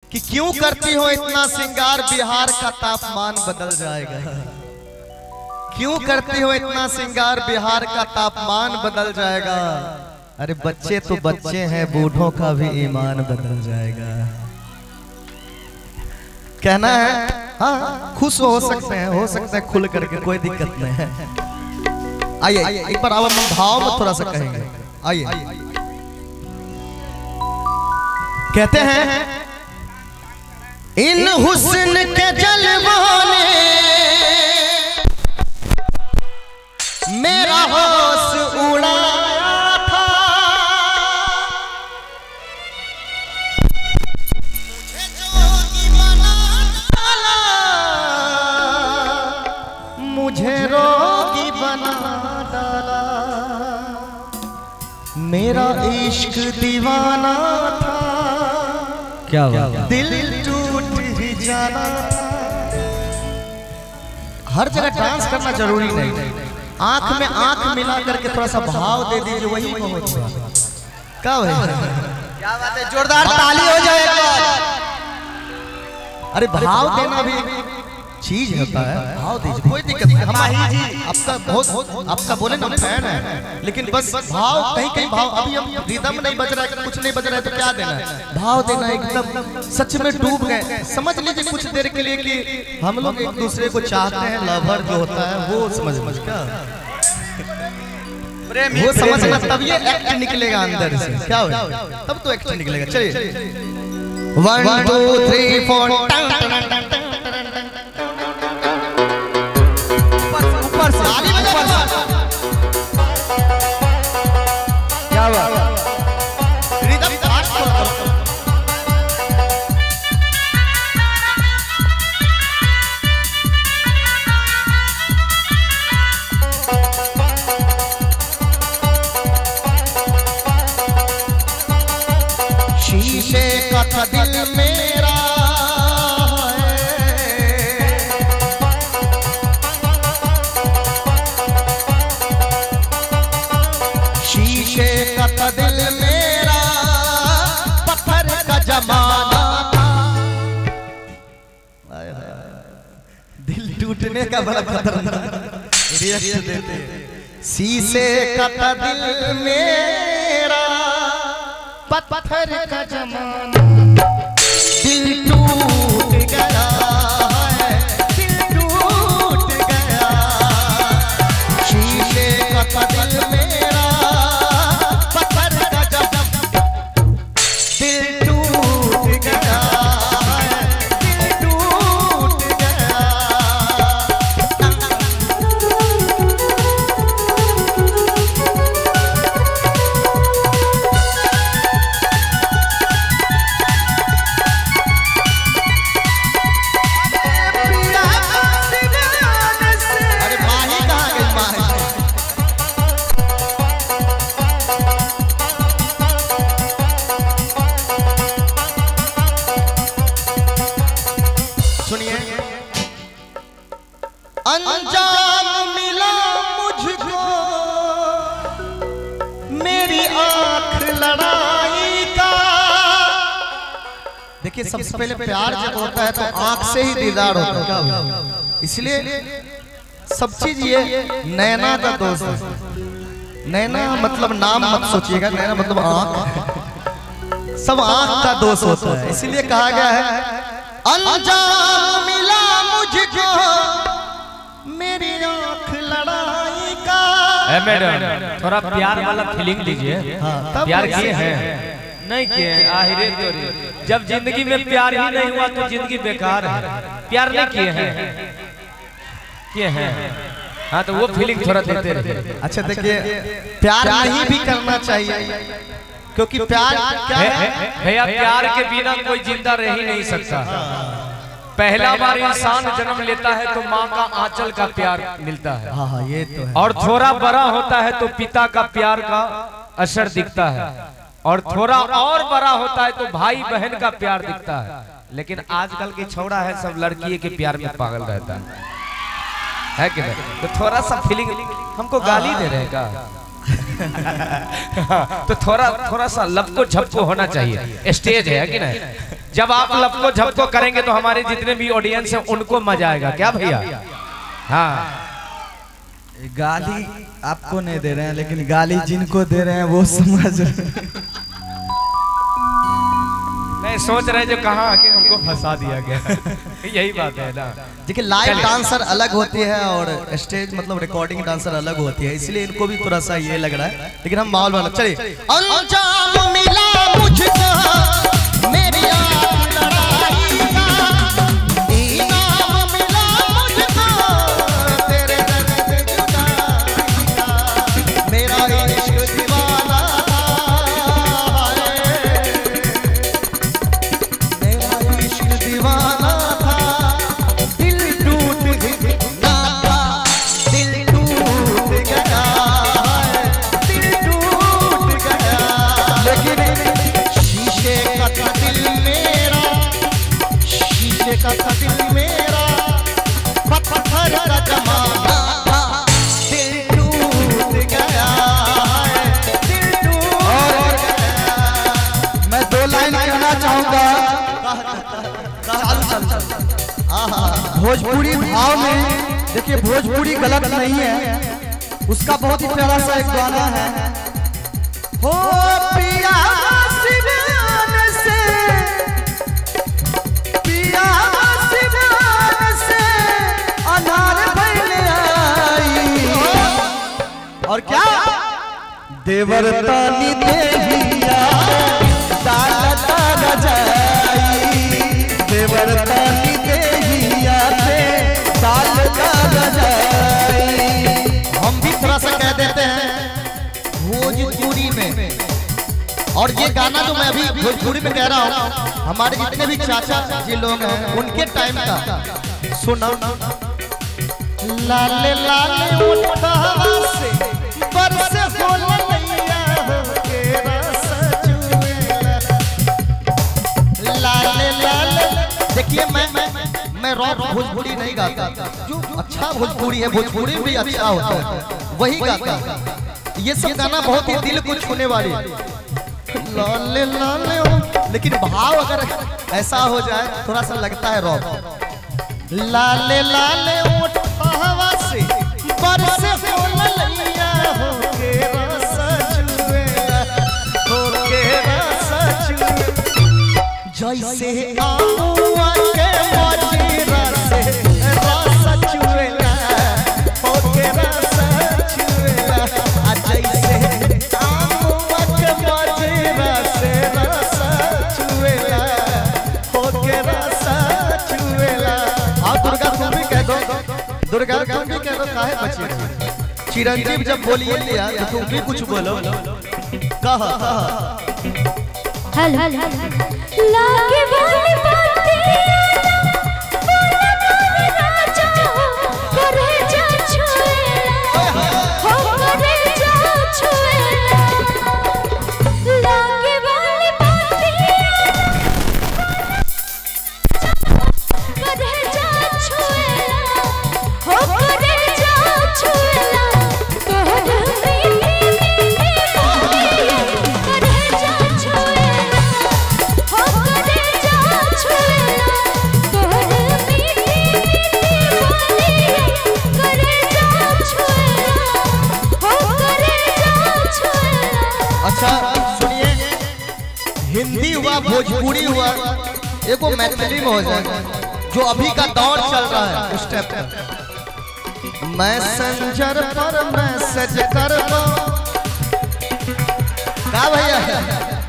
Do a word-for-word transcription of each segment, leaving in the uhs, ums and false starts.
कि क्यों करती हो इतना श्रृंगार, बिहार का तापमान बदल जाएगा। क्यों करती हो इतना श्रृंगार, बिहार का तापमान बदल जाएगा। अरे बच्चे तो बच्चे हैं, बूढ़ों का भी ईमान बदल जाएगा। कहना है हाँ, खुश हो सकते हैं, हो सकता है खुल करके, कोई दिक्कत नहीं है। आइए एक बार अब हम भाव में थोड़ा सा कहेंगे। आइए कहते हैं, इन हुस्न के जलवों ने मेरा होश उड़ाया था, मुझे जोगी बना डाला, मुझे रोगी बना डाला। मेरा इश्क दीवाना था, क्या बात, दिल टूट ही जाना था। हर जगह डांस करना जरूरी नहीं, आंख में आंख मिला करके थोड़ा सा भाव दे दीजिए, वही बहुत क्या क्या बात है। जोरदार ताली हो जाएगा। अरे भाव देना भी चीज होता है, भाव दीजिए, कोई दिक्कत नहीं। माही जी आपका बहुत, आपका बोले ना फैन है, लेकिन बस भाव कहीं कहीं भाव, अभी हम रिदम नहीं बज रहा है, कुछ नहीं बज रहा है, तो क्या देना है, भाव देना है। एकदम सच में डूब गए, समझ लीजिए कुछ देर के लिए कि हम लोग एक दूसरे को चाहते हैं। लवर जो होता है वो समझ समझ क्या वो समझना, तब ये एक्ट निकलेगा अंदर से, क्या होगा तब तो एक्ट निकलेगा। चलिए वन टू थ्री फोर, ऊपर से आगे ऊपर से, क्या बात, रिदम फास्ट करो। शीशे का था दिल मेरा है, शीशे का था दिल मेरा, पत्थर का जमाना था। दिल टूटने का बड़ा खतरनाक रिएक्शन देते हैं। शीशे का था दिल मेरा, पत्थर का जमाना, दिल टूट गया है, दिल टूट गया। शीशे का दिल मेरा, पत्थर का जमाना, दिल टूट गया है, दिल टूट गया। अंजाम मिला मुझको मेरी आंख लड़ाई का। देखिए सबसे पहले प्यार जब होता है तो आंख से ही दीदार होता है, इसलिए सब चीज ये नैना का दोस्त है। नैना मतलब नाम मत सोचिएगा, नैना मतलब आंख, सब आंख का दोस्त होता है। इसलिए कहा गया है, अंजाम मिला मुझको मेरी आंख लड़ाई का। ए मैडम थोड़ा प्यार वाला फीलिंग दीजिए। हाँ, प्यार किए हैं नहीं किए, आहिरे तो जब जिंदगी में प्यार ही नहीं हुआ तो जिंदगी बेकार है। प्यार नहीं किए हैं, किए हैं हाँ, तो वो फीलिंग थोड़ा देते रहिए। अच्छा देखिए, प्यार नहीं भी करना चाहिए, क्योंकि प्यार क्या है भैया, प्यार के बिना कोई जिंदा रह ही नहीं सकता। पहला बार इंसान जन्म लेता है तो माँ का आंचल का प्यार मिलता है। हाँ हाँ ये तो है। और थोड़ा बड़ा होता है तो पिता का प्यार का असर दिखता है, और थोड़ा और बड़ा होता है तो भाई बहन का प्यार दिखता है। लेकिन आजकल के छोड़ा है सब लड़की के प्यार में पागल रहता है, है कि नहीं? तो थोड़ा सा फीलिंग, हमको गाली दे रहे का तो थोड़ा थोड़ा सा लपको झपको होना चाहिए। स्टेज है कि नहीं? जब आप लपको झपको करेंगे तो हमारे जितने भी ऑडियंस हैं उनको मजा आएगा। क्या भैया? हाँ, गाली आपको नहीं दे रहे हैं, लेकिन गाली जिनको दे रहे हैं वो समझ मैं सोच रहे जो कहाँ आके हमको फंसा दिया गया। यही बात है ना। देखिए लाइव डांसर अलग होती है और स्टेज मतलब रिकॉर्डिंग डांसर अलग होती है, इसलिए इनको भी थोड़ा सा ये लग रहा है, लेकिन हम माहौल वाला। चलिए। अंजाम मिला मुझको मेरी लड़ाई का, इनाम मिला मुझको तेरे दर्द जुदाई का, मेरा इश्क दीवाना दीवाना था, दिल टूट गया, दिल टूट गया, दिल टूट गया, लेकिन शीशे का था दिल मेरा, शीशे का था दिल मेरा, पत्थर का जमाना था, दिल टूट गया, दिल टूट गया। मैं दो लाइन कहना चाहूंगा। भोजपुरी भाव में देखिए, भोजपुरी गलत नहीं है, उसका बहुत ही प्यारा सा एक गाना है। हो पिया सिवान से, पिया सिवान से अनार भइल आई, और क्या देवर तानी देहिया दाल तारा जाई, देवर तानी देहिया से दाल तारा जाई। हम भी थोड़ा सा कह देते हैं भोजपुरी में, और ये गाना जो मैं अभी भोजपुरी में कह रहा हूँ हमारे जितने भी चाचा जी लोग हैं उनके टाइम का सुना। लाले लाले उठा से बरसे हो लैया के रस चुएला, लाले लाले। देखिए मैं मैं मैं रॉक भोजपुरी नहीं गाता, जो अच्छा भोजपुरी है भोजपुरी भी अच्छा होता है वही गाता। ये सब गाना बहुत ही दिल को छूने वाली, लाले लाले, लेकिन भाव अगर ऐसा हो जाए थोड़ा सा लगता है रॉक। लाले लाले उठा से बरसे हो लैया हो के रस चुएला, हो के रस चुएला, जैसे आमुआ के मजीरा से रस चुएला, हो के रस चुएला, आ जैसे आमुआ के मजीरा से रस चुएला, हो के रस चुएला। आ दुर्गा तुम भी कह दो, दुर्गा तुम भी कह दो, काहे बची? चिरंजीव जब बोलिए लिया तो तुम भी कुछ बोलो। कहा हल हल लागे वाली बातें बोले बोले राजा करे जा छुएला, हो करे जा छुएला, लागे वाली बातें करे जा छुएला, हो करे जा छुएला, तोहर अच्छा सुनिए, हिंदी हुआ भोजपुरी हुआ एगो मैथिली में हो जाए, जो अभी का दौर चल रहा है उस टाइप का। मैसेंजर पर मैसेज करबो का भैया,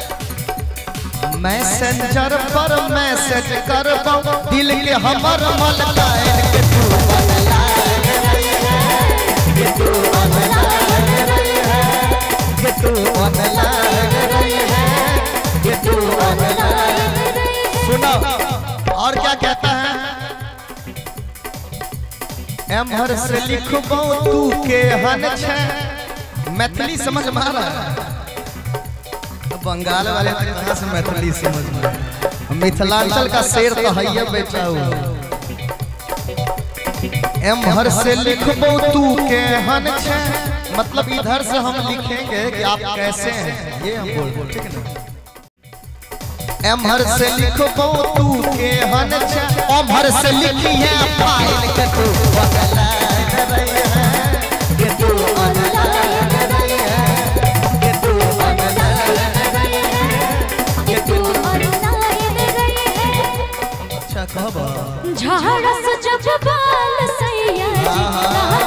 मैसेंजर पर मैसेज करबो दिल के हमर मलकाइन के तू बदला रही है, के तू बदला रही है, के तू बदला रही है, के तू बदला। सुनो और क्या कहता है, एम्हर से लिखबो तू के हन छे, मैथिली समझ में आ रहा है? बंगाल वाले कहाँ से मैथिली समझ में? मिथिलांचल का शेर तो है बेटा हुआ। एम्हर से लिखबो तू के हन छे, मतलब इधर से हम लिखेंगे कि आप कैसे हैं, ये हम बोल, ठीक है ना? एमहर से लिखबो तू के हन छा ओमहर से लिखी है फाइल के तू ऑनलाइन रही है के तू ऑनलाइन रही है के तू ऑनलाइन रही है के तू ऑनलाइन रही है। अच्छा कहबो झाड़स जब बाल सैया